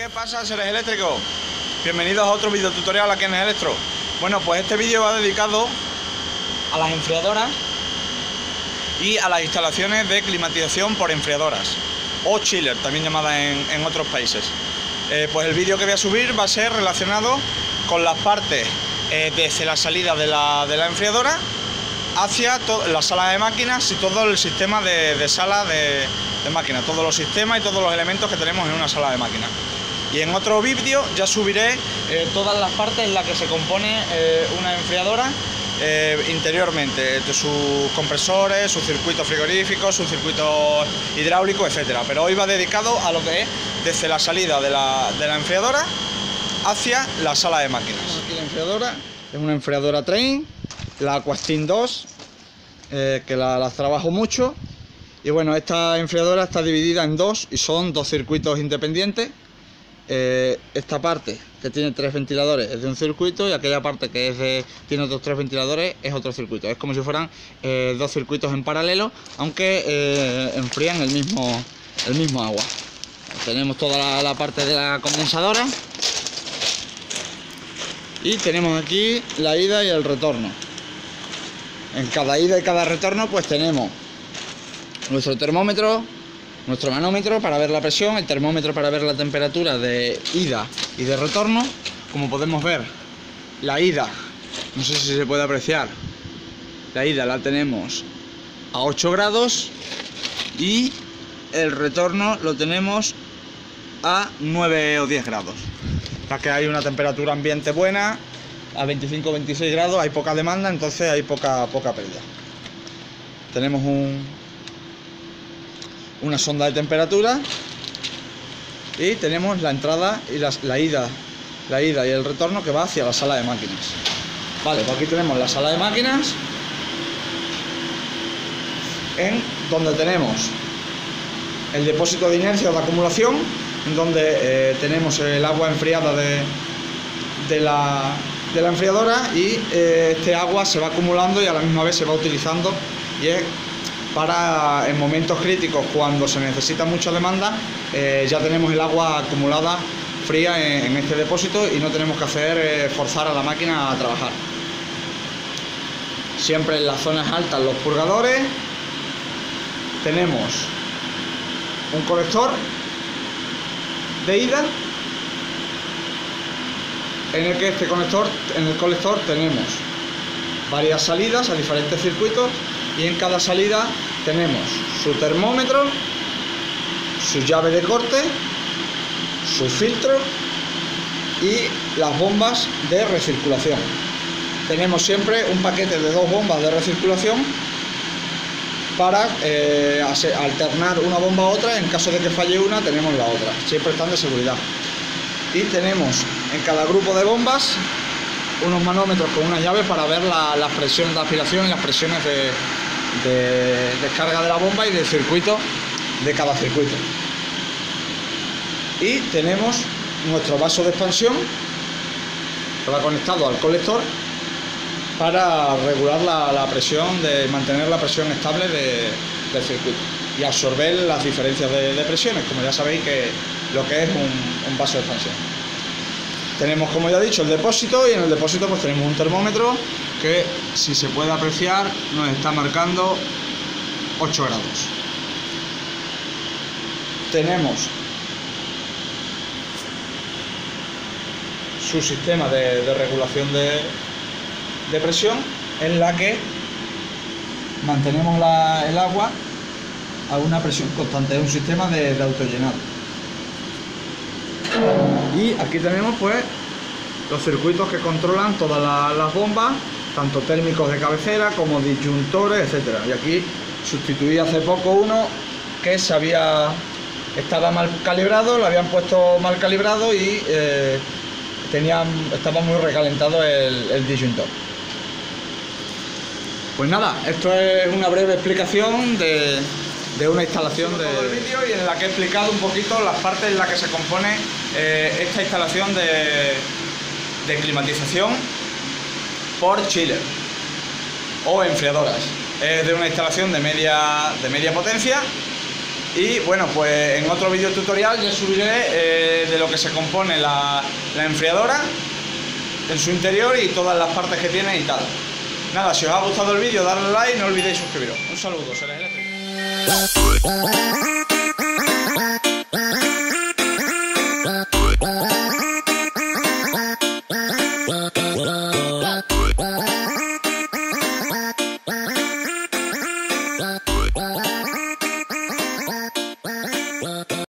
¿Qué pasa, seres eléctricos? Bienvenidos a otro video tutorial aquí en Electro. Bueno, pues este vídeo va dedicado a las enfriadoras y a las instalaciones de climatización por enfriadoras o chiller, también llamada en otros países. Pues el vídeo que voy a subir va a ser relacionado con las partes desde la salida de la enfriadora hacia la sala de máquinas y todo el sistema de sala de máquinas, todos los sistemas y todos los elementos que tenemos en una sala de máquinas. Y en otro vídeo ya subiré todas las partes en las que se compone una enfriadora interiormente, de sus compresores, sus circuitos frigoríficos, sus circuitos hidráulicos, etcétera. Pero hoy va dedicado a lo que es desde la salida de la enfriadora hacia la sala de máquinas. Aquí la enfriadora es una enfriadora Trane, la Aquastin 2, que las trabajo mucho. Y bueno, esta enfriadora está dividida en dos y son dos circuitos independientes. Esta parte que tiene 3 ventiladores es de un circuito y aquella parte que tiene otros 3 ventiladores es otro circuito. Es como si fueran dos circuitos en paralelo, aunque enfrían el mismo agua. Tenemos toda la parte de la condensadora y tenemos aquí la ida y el retorno. En cada ida y cada retorno pues tenemos nuestro termómetro, nuestro manómetro para ver la presión, el termómetro para ver la temperatura de ida y de retorno. Como podemos ver, la ida, no sé si se puede apreciar, la ida la tenemos a 8 grados y el retorno lo tenemos a 9 o 10 grados. Ya que hay una temperatura ambiente buena, a 25 o 26 grados hay poca demanda, entonces hay poca pérdida. Tenemos una sonda de temperatura y tenemos la entrada y la ida y el retorno que va hacia la sala de máquinas. Vale, pues aquí tenemos la sala de máquinas, en donde tenemos el depósito de inercia o de acumulación, en donde tenemos el agua enfriada de la enfriadora y este agua se va acumulando y a la misma vez se va utilizando, y es para en momentos críticos cuando se necesita mucha demanda. Ya tenemos el agua acumulada fría en este depósito y no tenemos que hacer forzar a la máquina a trabajar. Siempre en las zonas altas los purgadores. Tenemos un colector de ida en el que en el colector tenemos varias salidas a diferentes circuitos, y en cada salida tenemos su termómetro, su llave de corte, su filtro y las bombas de recirculación. Tenemos siempre un paquete de 2 bombas de recirculación para alternar una bomba a otra. En caso de que falle una, tenemos la otra, siempre están de seguridad. Y tenemos en cada grupo de bombas unos manómetros con una llave para ver las presiones de aspiración y las presiones de descarga de la bomba y del circuito, de cada circuito. Y tenemos nuestro vaso de expansión que va conectado al colector para regular la presión, mantener la presión estable del circuito y absorber las diferencias de presiones, como ya sabéis que lo que es un vaso de expansión. Tenemos, como ya he dicho, el depósito, y en el depósito pues tenemos un termómetro que, si se puede apreciar, nos está marcando 8 grados. Tenemos su sistema de regulación de presión, en la que mantenemos el agua a una presión constante. Es un sistema de autollenado. Y aquí tenemos pues los circuitos que controlan todas las bombas, tanto térmicos de cabecera como disyuntores, etcétera. Y aquí sustituí hace poco uno que estaba mal calibrado, lo habían puesto mal calibrado y estaba muy recalentado el disyuntor. Pues nada, esto es una breve explicación de una instalación del vídeo, y en la que he explicado un poquito las partes en las que se compone esta instalación de climatización por chiller o enfriadoras. Es de una instalación de media potencia Y bueno, pues en otro vídeo tutorial ya subiré de lo que se compone la enfriadora en su interior y todas las partes que tiene y tal. Nada, si os ha gustado el vídeo, darle like y no olvidéis suscribiros. Un saludo, Seres Eléctricos.